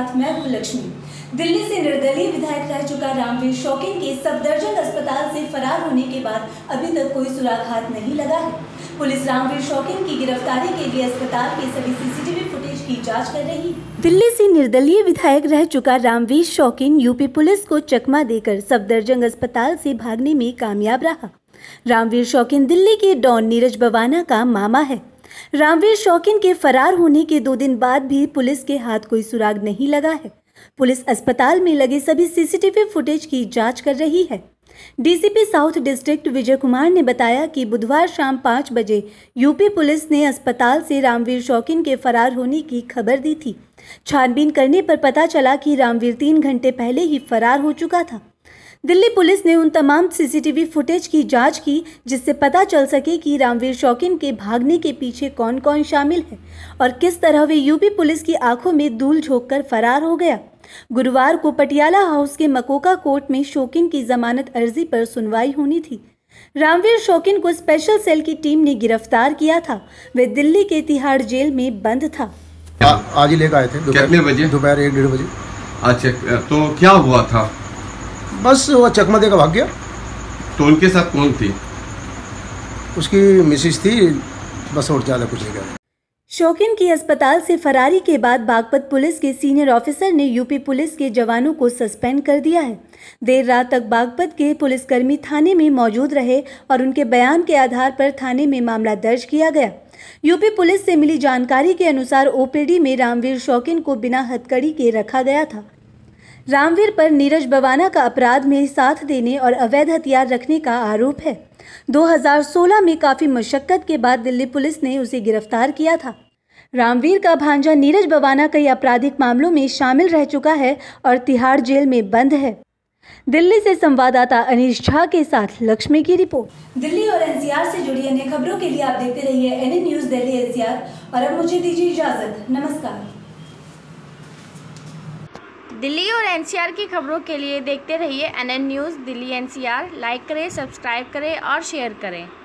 साथ मैं हूं लक्ष्मी। दिल्ली से निर्दलीय विधायक रह चुका रामवीर शौकीन के सफदरजंग अस्पताल से फरार होने के बाद अभी तक कोई सुराग हाथ नहीं लगा है। पुलिस रामवीर शौकीन की गिरफ्तारी के लिए अस्पताल के सभी सीसीटीवी फुटेज की जांच कर रही है। दिल्ली से निर्दलीय विधायक रह चुका रामवीर शौकीन यूपी पुलिस को चकमा देकर सफदरजंग अस्पताल से भागने में कामयाब रहा। रामवीर शौकीन दिल्ली के डॉन नीरज बवाना का मामा है। रामवीर शौकीन के फरार होने के 2 दिन बाद भी पुलिस के हाथ कोई सुराग नहीं लगा है। पुलिस अस्पताल में लगे सभी सीसीटीवी फुटेज की जांच कर रही है। DCP south district Vijay Kumar ने बताया कि बुधवार शाम 5 बजे यूपी पुलिस ने अस्पताल से रामवीर शौकीन के फरार होने की खबर दी थी। छानबीन करने पर पता चला कि रामवीर 3 घंटे पहले ही फरार हो चुका था। दिल्ली पुलिस ने उन तमाम सीसीटीवी फुटेज की जांच की जिससे पता चल सके कि रामवीर शौकीन के भागने के पीछे कौन कौन शामिल है और किस तरह वे यूपी पुलिस की आंखों में धूल झोंककर फरार हो गया। गुरुवार को पटियाला हाउस के मकोका कोर्ट में शौकीन की जमानत अर्जी पर सुनवाई होनी थी। रामवीर शौकीन को स्पेशल सेल की टीम ने गिरफ्तार किया था। वे दिल्ली के तिहाड़ जेल में बंद था। आज ही लेकर आए थे। कितने बजे? दोपहर 1-1:30 बजे। अच्छा, तो क्या हुआ था? बस वो चकमा देकर भाग गया। तो उनके साथ कौन थी? उसकी मिसेज थी, बस और ज़्यादा कुछ नहीं किया। शौकीन की अस्पताल से फरारी के बाद बागपत पुलिस के सीनियर ऑफिसर ने यूपी पुलिस के जवानों को सस्पेंड कर दिया है। देर रात तक बागपत के पुलिसकर्मी थाने में मौजूद रहे और उनके बयान के आधार पर थाने में मामला दर्ज किया गया। यूपी पुलिस से मिली जानकारी के अनुसार ओपीडी में रामवीर शौकीन को बिना हथकड़ी के रखा गया था। रामवीर पर नीरज बवाना का अपराध में साथ देने और अवैध हथियार रखने का आरोप है। 2016 में काफी मशक्कत के बाद दिल्ली पुलिस ने उसे गिरफ्तार किया था। रामवीर का भांजा नीरज बवाना कई आपराधिक मामलों में शामिल रह चुका है और तिहाड़ जेल में बंद है। दिल्ली से संवाददाता अनीश झा के साथ लक्ष्मी की रिपोर्ट। दिल्ली और एनसीआर से जुड़ी अन्य खबरों के लिए आप देखते रहिए एनएन न्यूज दिल्ली एनसीआर और अब मुझे दीजिए इजाजत। नमस्कार। दिल्ली और एनसीआर की खबरों के लिए देखते रहिए NN news Delhi NCR. Like करें, सब्सक्राइब करें और शेयर करें।